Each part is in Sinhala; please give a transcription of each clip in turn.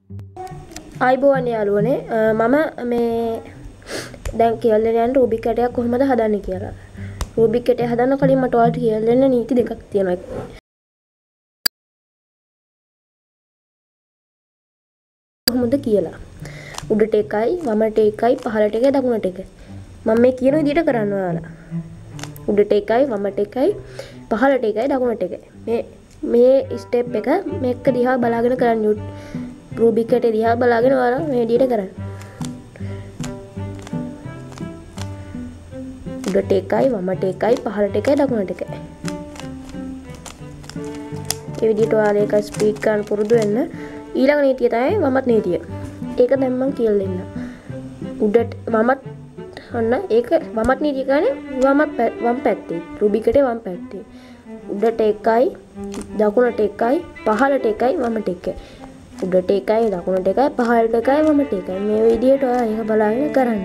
ආයිබෝවන් යාළුවනේ මම මේ දැන් කියලා දෙන්න රූබික් කැටයක් කොහොමද හදන්නේ කියලා. රූබික් කැටය හදන්න කලින් මට ඔයාලට කියලා දෙන්න නීති දෙකක් තියෙනවා. කොහොමද කියලා. උඩට එකයි, වමට එකයි, පහළට එකයි, දකුණට එකයි. මම මේ කියන විදිහට කරන්න ඔයාලා. උඩට එකයි, වමට එකයි, පහළට එකයි, දකුණට එකයි. මේ ස්ටෙප් එක මේක දිහා බලාගෙන කරන්න. රූබික් කැටේ දිහා බලාගෙන ඔයාලා මේ විදිහට කරන්න. උඩට එකයි, වමට එකයි, පහළට එකයි, දකුණට එකයි. මේ විදිහට ඔයාලා ඒක ස්පීඩ් කරන්න පුරුදු වෙන්න. ඊළඟ නීතිය තමයි වමත් නීතිය. ඒක දැන් මම කියලා දෙන්න. උඩට වමත් ඔන්න ඒක වමත් නීතිය කියන්නේ වම් පැත්තේ. රූබික් කැටේ වම් පැත්තේ. උඩට එකයි, දකුණට එකයි, පහළට එකයි, වමට එකයි. උඩට එකයි, දකුණට එකයි, පහළට එකයි, වමට එකයි. මේ විදිහට ඔයා ඒක බලාගෙන කරන්න.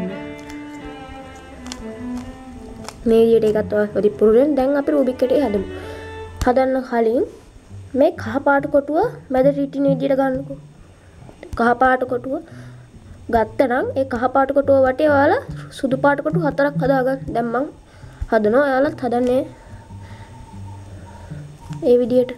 මේ විදිහට ඒකත් ඔයා පුරුදුෙන් දැන් අපි රූබික් කැටේ හදමු. හදන්න කලින් මේ කහ පාට කොටුව මැද රිටින විදිහට ගන්නකො. කහ පාට කොටුව ගත්තනම් ඒ කහ පාට කොටුව වටේ ඔයාලා සුදු පාට කොටු 4ක් හදාගන්න. දැන් මම හදනවා. ඔයාලත් හදන්නේ ඒ විදිහට.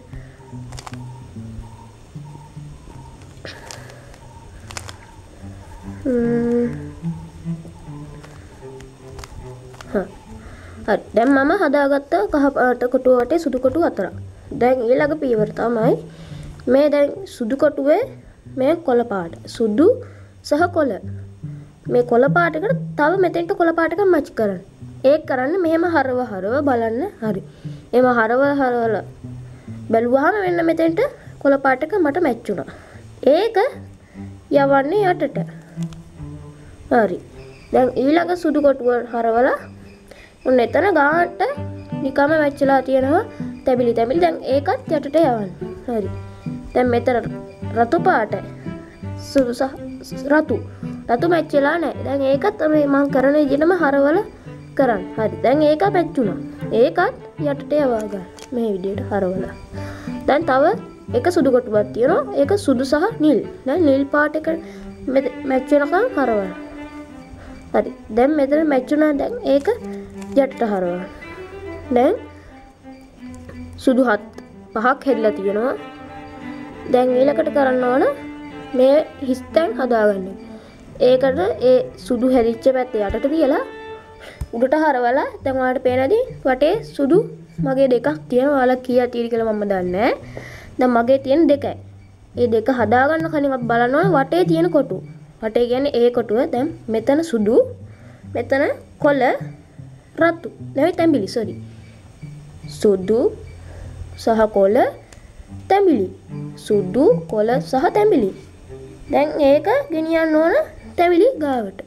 හරි. දැන් මම හදාගත්ත කහ පාට කොටුව වටේ සුදු කොටු 4ක්. දැන් ඊළඟ පියවර තමයි මේ දැන් සුදු කොටුවේ මේ කොළ පාට. සුදු සහ කොළ. මේ කොළ පාටකට තව මෙතෙන්ට කොළ පාටක මැච් කරන්න. ඒක කරන්න මෙහෙම හරව බලන්න. හරි. එම හරවලා බැලුවාම වෙන්න මෙතෙන්ට කොළ පාටක මට මැච් වුණා. ඒක යවන්නේ යටට. හරි. දැන් ඊළඟ සුදු කොටුව හරවලා උන් එතන ගානට නිකම්ම මැච් වෙලා තියෙනවා. තැඹිලි. දැන් ඒකත් යටට යවන්න. හරි. දැන් මෙතන රතු පාට සුදු රතු මැච් වෙලා නැහැ. දැන් ඒකත් මම කරන විදිහටම හරවලා කරන්න. හරි. දැන් ඒක මැච් වුණා. ඒකත් යටට යවා ගන්න. මේ විදිහට හරවලා. දැන් තව එක සුදු කොටුවක් තියෙනවා. ඒක සුදු සහ නිල්. දැන් නිල් පාට එක මැච් වෙනකන් හරවන්න. හරි. දැන් මෙතන මැච් වුණා. දැන් ඒක යටට හරවන්න. දැන් සුදු පහක් හැදිලා තියෙනවා. දැන් ඊළඟට කරන්න ඕන මේ හිස්තැන් හදාගන්න. ඒකට ඒ සුදු හැදිච්ච පැත්ත යටට තියලා උඩට හරවලා දැන් ඔයාලට පේනදී වටේ සුදු මගේ දෙකක් තියෙනවා. ඔයාලා කීයක් තියෙද කියලා මම දන්නේ නැහැ. දැන් මගේ තියෙන දෙකයි. ඒ දෙක හදාගන්න කලින් අපි බලන්න ඕන වටේ තියෙන කොටු. වටේ කියන්නේ ඒ කොටුව. දැන් මෙතන සුදු, මෙතන කොළ, රතු. නෙවෙයි තැඹිලි සෝරි. සුදු සහ කොළ, තැඹිලි. සුදු කොළ සහ තැඹිලි. දැන් ඒක ගෙනියන්න ඕන තැඹිලි ගාවට.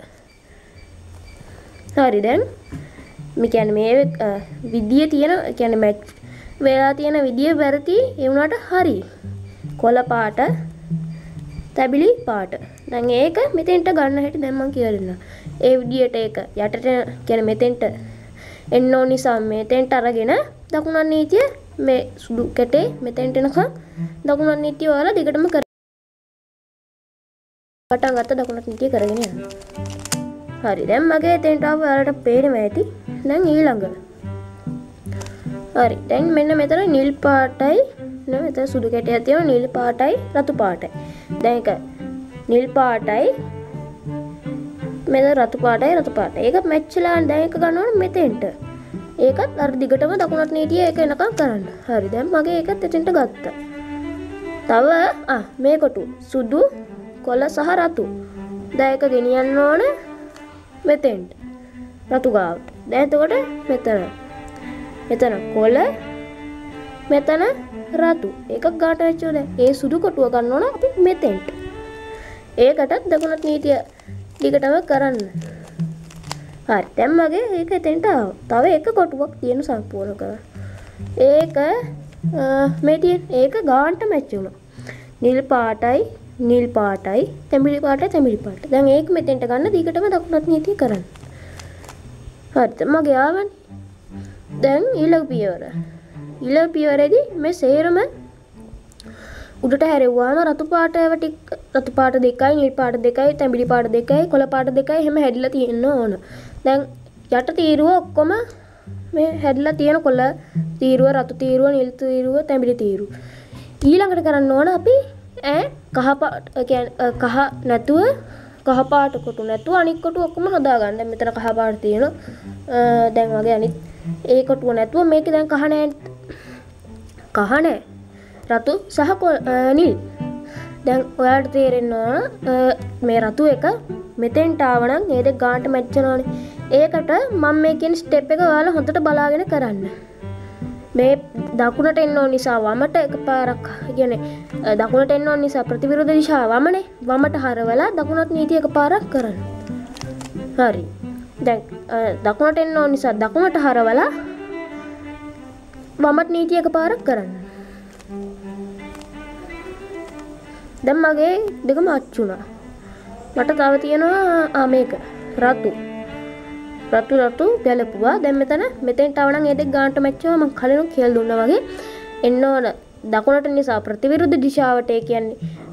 හරි. දැන් මේ කියන්නේ මේ විදිය තියෙන කියන්නේ මැච් වෙලා තියෙන විදිය වැරදි ඒ වුණාට හරි. කොළ පාට, තැඹිලි පාට. දැන් ඒක මෙතෙන්ට ගන්න හැටි දැන් මම කියලා දෙන්නම්. ඒ විදියට ඒක යටට කියන්නේ මෙතෙන්ට එන්න ඕන නිසා මෙතෙන්ට අරගෙන දකුණන් නීතිය මේ සුදු කැටේ මෙතෙන්ට එනකන් දකුණන් නීතිය ඔයාලා දිගටම කර පටන් ගත්ත දකුණන් නීතිය කරගෙන යන්න. හරි. දැන් මගේ එතෙන්ට ආව ඔයාලට පේනවා ඇති. දැන් ඊළඟ. හරි. දැන් මෙන්න මෙතන නිල් පාටයි නේ මෙතන සුදු කැටයක් තියෙනවා. නිල් පාටයි රතු පාටයි. දැන් ඒක නිල් පාටයි මෙතන රතු පාටයි. ඒක මැච් වෙලා දැන් ඒක ගන්න ඕනේ මෙතෙන්ට. ඒකත් අර දිගටම දකුණට නීතිය ඒක එනකම් කරන්න. හරි. දැන් මගේ ඒකත් එතෙන්ට ගත්තා. තව මේ කොටු සුදු, කොළ සහ රතු. දැන් ඒක ගෙනියන්න ඕන මෙතෙන්ට. රතු ගාවට. දැන් එතකොට මෙතන කොළ, මෙතන රතු. එකක් ගාට වෙච්චෝ දැන්. ඒ සුදු කොටුව ගන්න ඕන අපි මෙතෙන්ට. ඒකටත් දකුණට නීතිය දිගටම කරන්න. හරි. දැන් මගේ ඒක එතෙන්ට ආවා. තව එක කොටුවක් තියෙන සම්පූර්ණ කරන්න. ඒක මේ තියෙන ඒක ගානට මැච් වුණා. නිල් පාටයි, තැඹිලි පාටයි. දැන් ඒක මෙතෙන්ට ගන්න දිගටම දකුණත් නීතිය කරන්න. හරි. දැන් මගේ ආවනේ. දැන් ඊළඟ පියවරේදී මේ සේරම උඩට හැරෙව්වාම රතු පාට රතු පාට දෙකයි නිල් පාට දෙකයි තැඹිලි පාට දෙකයි කොළ පාට දෙකයි එහෙම හැදිලා තියෙන්න ඕන. දැන් යට තීරුව ඔක්කොම මේ හැදිලා තියෙන කොළ තීරුව රතු තීරුව නිල් තීරුව තැඹිලි තීරුව. ඊළඟට කරන්න ඕන අපි කහ පාට කියන්නේ කහ නැතුව කහ පාට කොටු නැතුව අනිත් කොටු ඔක්කොම හදාගන්න. දැන් මෙතන කහ පාට තියෙනවා. දැන් වගේ අනිත් ඒ කොටුව නැතුව මේකේ දැන් කහ නැහැ. රතු සහ නිල්. දැන් ඔයාලට තේරෙන්න ඕන මේ රතු එක මෙතෙන්ට ආවනම් ඒ දෙක ගානට මැච් වෙනවනේ. ඒකට මම මේ කියන ස්ටෙප් එක ඔයාලා හොඳට බලාගෙන කරන්න. මේ දකුණට එන්න ඕන නිසා වමට එකපාරක් කියන්නේ දකුණට එන්න ඕන නිසා ප්‍රතිවිරුද්ධ දිශාව වමනේ. වමට හරවලා දකුණට නීති එකපාරක් කරන්න. හරි. දැන් දකුණට එන්න ඕන නිසා දකුණට හරවලා වමට නීති එකපාරක් කරන්න. දැන් මගේ දෙක මැච් වුණා. මට තව තියෙනවා මේක රතු ගැලපුවා. දැන් මෙතෙන්ට ආවනම් ඒ දෙක ගානට මැච් වෙනවා. මම කලින් කියලා දුන්නා වගේ එන්න ඕන දකුණට නිසා ප්‍රතිවිරුද්ධ දිශාවට. ඒ කියන්නේ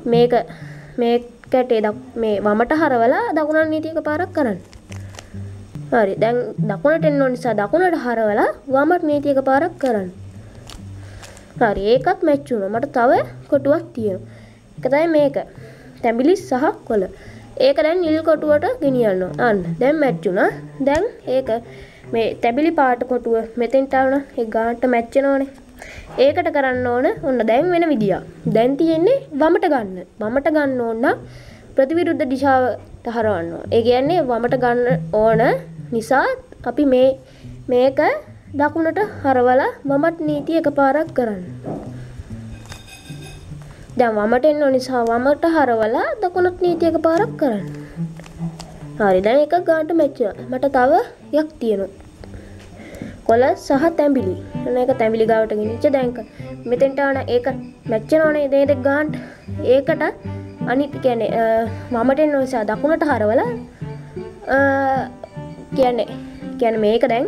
මේකට මේ වමට හරවලා දකුණට නීති එකපාරක් කරන්න. හරි. දැන් දකුණට එන්න ඕන නිසා දකුණට හරවලා වමට නීති එකපාරක් කරන්න. හරි. ඒකත් මැච් වුණා. මට තව කොටුවක් තියෙනවා. ඒක තමයි මේක. තැඹිලි සහ කොළ. ඒක දැන් නිල් කොටුවට ගෙනියනවා. අන්න. දැන් මැච් වුණා. දැන් ඒක මේ තැඹිලි පාට කොටුව මෙතෙන්ට ආවන ඒ ගානට මැච් වෙනවනේ. ඒකට කරන්න ඕන ඔන්න දැන් වෙන විදියක්. දැන් තියෙන්නේ වමට ගන්න. වමට ගන්න ඕන නම් ප්‍රතිවිරුද්ධ දිශාවට හරවන්න ඕන. ඒ කියන්නේ වමට ගන්න ඕන නිසා අපි මේක දකුණට හරවලා වමට නීති එකපාරක් කරන්න. දැන් වමට එන්න ඕන නිසා වමට හරවලා දකුණට නීති එකපාරක් කරන්න. හරි. දැන් එක ගානට මැච් වෙනවා. මට තව එකක් තියෙනවා. කොළ සහ තැඹිලි. මේක තැඹිලි ගාවට ගෙනිච්ච දැන් මෙතෙන්ට ආන ඒක මැච් වෙනවනේ මේ දෙක ගානට. ඒකට අනිත් කියන්නේ වමට එන්න ඕන නිසා දකුණට හරවලා කියන්නේ මේක දැන්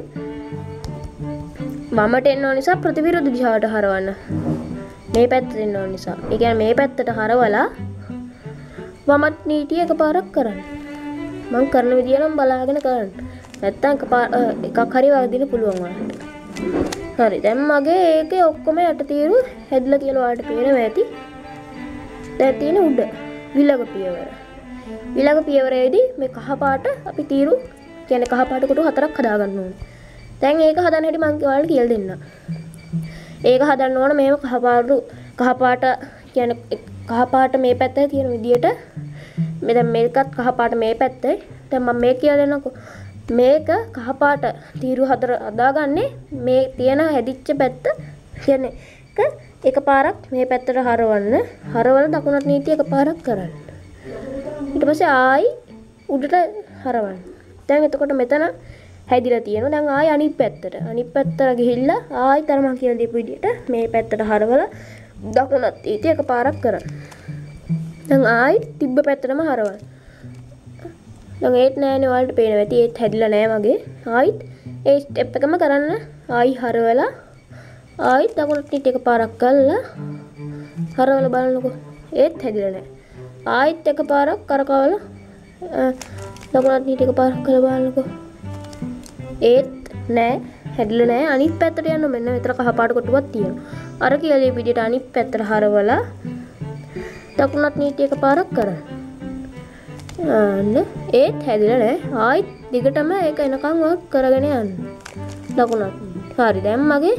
වමට එන්න ඕන නිසා ප්‍රතිවිරුද්ධ දිශාවට හරවන්න. මේ පැත්තට එන්න ඕන නිසා. ඒ කියන්නේ මේ පැත්තට හරවලා වමත් නීතිය එකපාරක් කරන්න. මම කරන විදිය නම් බලාගෙන කරන්න. නැත්තම් එකක් හරි වදින්න පුළුවන් වලට. හරි. දැන් මගේ ඒකේ ඔක්කොම යට තීරු හැදලා කියලා ඔයාලට පේනවා ඇති. දැන් තියෙන උඩ විලක පියවර. විලක පියවරේදී මේ කහ පාට අපි තීරු කියන්නේ කහ පාට කොටු හතරක් හදා ගන්න ඕනේ. දැන් ඒක හදන්න හැටි මම ඔයාලට කියලා දෙන්නම්. ඒක හදන්න ඕන මේව කහ පාට කියන්නේ කහ පාට මේ පැත්තේ තියෙන විදියට මේ දැන් මේකත් කහ පාට මේ පැත්තේ. දැන් මම මේක කියලා දෙන්නකො. මේක කහ පාට තීරු හතර හදාගන්නේ මේ තියෙන හැදිච්ච පැත්ත කියන්නේ එකපාරක් මේ පැත්තට හරවලා දකුණට නීති එකපාරක් කරන්න. ඊට පස්සේ ආයි උඩට හරවන්න. දැන් එතකොට මෙතන හැදිලා තියෙනවා. දැන් ආයි අනිත් පැත්තට ගිහිල්ලා ආයි තරම කියලා දීපු විදියට මේ පැත්තට හරවලා දකුණත් නීති එකපාරක් කරන්න. දැන් ආයි තිබ්බ පැත්තටම හරවන්න. දැන් ඒත් නෑනේ ඔයාලට පේනවා ඇති ඒත් හැදිලා නෑ වගේ. ආයිත් ඒ ස්ටෙප් එකම කරන්න. ආයි හරවලා ආයි දකුණට නීති එකපාරක් කරලා හරවලා බලන්නකො. ඒත් හැදිලා නෑ. ආයිත් එකපාරක් කරකවලා දකුණට නීති එකපාරක් කරලා බලන්නකො. ඒත් නෑ හැදිලා නෑ. අනිත් පැත්තට යන්න මෙන්න මෙතන කහ පාට කොටුවක් තියෙනවා. අර කියලා විදිහට අනිත් පැත්තට හරවලා දකුණත් නීති එකපාරක් කරන්න. අන්න ඒත් හැදිලා නෑ. ආයිත් දිගටම ඒක එනකන් වක් කරගෙන යන්න. දකුණත්. හරි. දැන් මගේ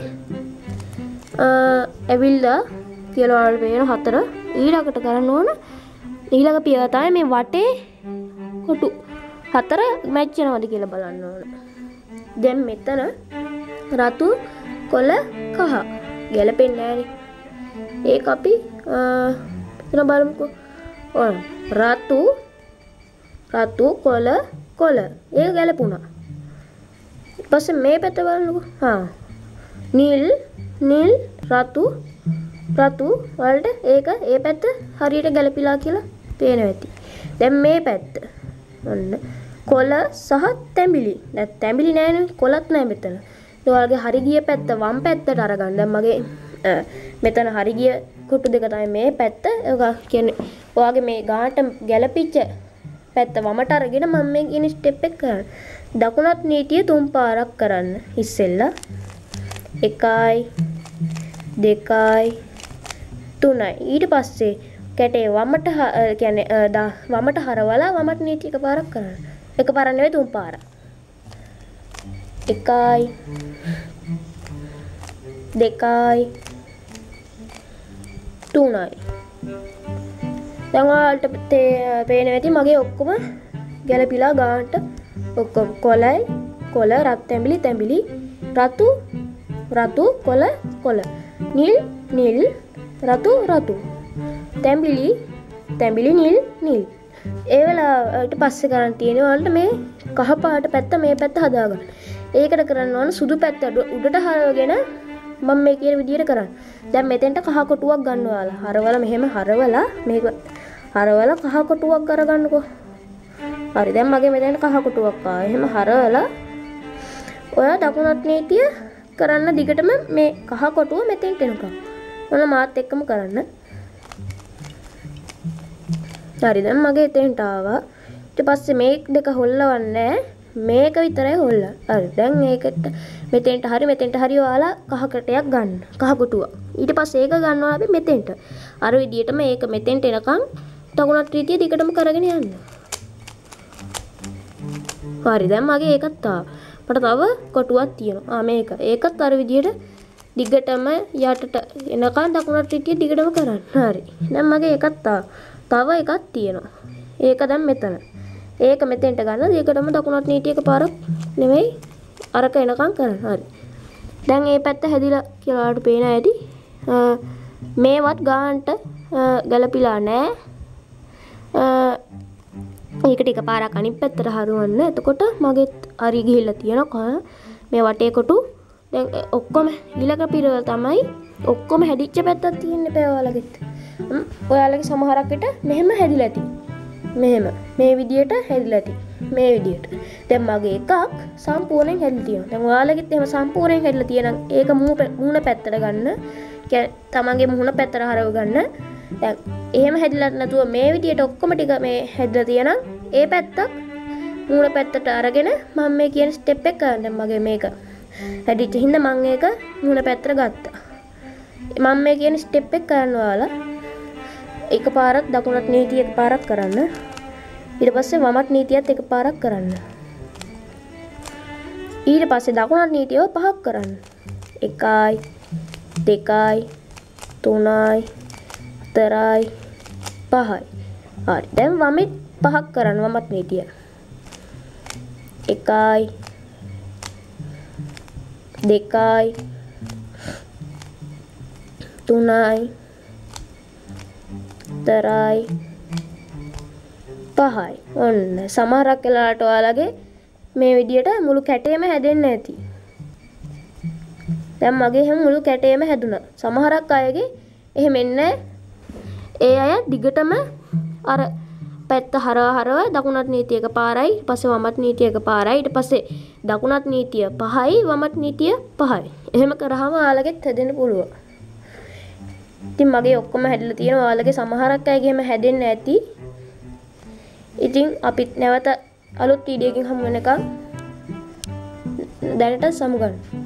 ඇවිල්ලා කියලා වල පේන හතර ඊළඟට කරන්න ඕන ඊළඟ පියවර තමයි මේ වටේ කොටු හතර මැච් වෙනවද කියලා බලන්න ඕන. දැන් මෙතන රතු කොළ කහ ගැලපෙන්නේ නැහැනේ. ඒක අපි එතන බලමුකෝ. රතු කොළ ඒක ගැලපුණා. ඊට පස්සේ මේ පැත්ත බලන්නකෝ. නිල් රතු වලට ඒක ඒ පැත්ත හරියට ගැලපිලා කියලා පේනවා ඇති. දැන් මේ පැත්ත ඔන්න කොළ සහ තැඹිලි. දැන් තැඹිලි නෑනේ කොළත් නෑ මෙතන. ඒ වගේ හරි ගිය පැත්ත වම් පැත්තට අරගන්න. දැන් මගේ මෙතන හරි ගිය කොටු දෙක තමයි මේ පැත්ත. ඒක කියන්නේ ඔයාගේ මේ ගානට ගැලපිච්ච පැත්ත වමට අරගෙන මම මේ කියන ස්ටෙප් එක කරන්න. දකුණත් නීතිය 3 පාරක් කරන්න. ඉස්සෙල්ලා 1යි 2යි 3යි. ඊට පස්සේ කැටේ වමට කියන්නේ වමට හරවලා වමට නීතිය එකපාරක් කරන්න. එකපාරක් නෙවෙයි 3 පාරක්. 1යි 2යි 3යි. දැන් ඔයාලට පේනවා ඇති මගේ ඔක්කොම ගැලපිලා ගානට ඔක්කොම කොළ රත් තැඹිලි රතු කොළ නිල් රතු තැඹිලි නිල්. ඒ වෙලාවට පස්සේ කරන් තියෙනවා ඔයාලට මේ කහ පාට පැත්ත මේ පැත්ත හදාගන්න. ඒකට කරන්න ඕන සුදු පැත්ත උඩට හරවගෙන මම මේ කියන විදිහට කරන්න. දැන් මෙතෙන්ට කහ කොටුවක් ගන්න ඔයාලා. හරවලා මෙහෙම හරවලා මේක හරවලා කහ කොටුවක් අරගන්නකෝ. හරි දැන් මගේ මෙතෙන්ට කහ කොටුවක් ආවා. එහෙම හරවලා ඔයා දකුණත් නීතිය කරන්න දිගටම මේ කහ කොටුව මෙතෙන්ට එනකම්. ඔන්න මාත් එක්කම කරන්න. හරි දැන් මගේ එතෙන්ට ආවා. ඊට පස්සේ මේ දෙක හොල්ලවන්නේ මේක විතරයි හොල්ලන්න. හරි දැන් ඒකට මෙතෙන්ට හරි ඔයාලා කහ කටයක් ගන්න. කහ කොටුවක්. ඊට පස්සේ ඒක ගන්නවා අපි මෙතෙන්ට. අර විදිහටම මේක මෙතෙන්ට එනකම් දකුණත් නීතිය දිගටම කරගෙන යන්න. හරි දැන් මගේ ඒකත් ආවා. මට තව කොටුවක් තියෙනවා. මේක. ඒකත් අර විදිහට දිගටම යටට එනකන් දකුණට නීතිය දිගටම කරන්න. හරි. දැන් මගේ ඒකත් ආවා. තව එකක් තියෙනවා. ඒක දැන් මෙතන. ඒක මෙතෙන්ට ගන්න. ඒකටම දකුණත් නීතිය එකපාරක් නෙමෙයි අරක එනකන් කරන්න. හරි. දැන් මේ පැත්ත හැදිලා කියලා ඔයාලට පේන ඇති. මේවත් ගානට ගැලපිලා නැහැ. ඒක ටික පාරක් අනිත් පැත්තට හරවන්න. එතකොට මගෙත් හරි ගිහිල්ලා තියෙනවා. මේ වටේ කොටු දැන් ඔක්කොම ඊළඟ පිරවල තමයි ඔක්කොම හැදිච්ච පැත්තක් තියෙන්නේ පෑ ඔයාලගෙත්. ඔයාලගේ සමහරක් විට මෙහෙම හැදිලා ඇති. මෙහෙම මේ විදියට හැදිලා ඇති. මේ විදියට. දැන් මගේ එකක් සම්පූර්ණයෙන් හැදිලා තියෙනවා. දැන් ඔයාලගෙත් එහෙම සම්පූර්ණයෙන් හැදිලා තියෙනම් ඒක මූණ පැත්තට ගන්න. කියන්නේ තමන්ගේ මුහුණ පැත්තට හරව ගන්න. දැන් එහෙම හැදිලා නැතුව මේ විදියට ඔක්කොම ටික මේ හැදිලා තියෙනම් ඒ පැත්තක් මූණ පැත්තට අරගෙන මම මේ කියන ස්ටෙප් එක කරන්න. දැන් මගේ මේක හැදිච්ච හින්දා මම ඒක මූණ පැත්තට ගත්තා. මම මේ කියන ස්ටෙප් එක කරන්න ඔයාලා එකපාරක් දකුණත් නීතිය එකපාරක් කරන්න. ඊට පස්සේ වමත් නීතියත් එකපාරක් කරන්න. ඊට පස්සේ දකුණත් නීතියව පහක් කරන්න. 1යි 2යි 3යි 4යි 5යි. හරි. දැන් වමෙත් පහක් කරන්න වමත් නීතිය. 1යි 2යි 3යි 4යි 5යි. ඔන්න සමහරක් වෙලාවට ඔයාලගේ මේ විදියට මුළු කැටේම හැදෙන්න ඇති. දැන් මගේ හැම මුළු කැටේම හැදුනා. සමහරක් අයගේ එහෙම එන්නේ ඒ අය දිගටම අර පැත්ත හරව දකුණත් නීතිය එකපාරයි ඊට පස්සේ වමත් නීතිය එකපාරයි ඊට පස්සේ දකුණත් නීතිය 5යි වමත් නීතිය 5යි. එහෙම කරාම ඔයාලගෙත් හැදෙන්න පුළුවන්. ඉතින් මගේ ඔක්කොම හැදිලා තියෙනවා. ඔයාලගේ සමහරක් අයගේ එහෙම හැදෙන්න ඇති. ඉතින් අපිත් නැවත අලුත් වීඩියෝ එකකින් හමු වෙනකම් දැනට සමුගන්න.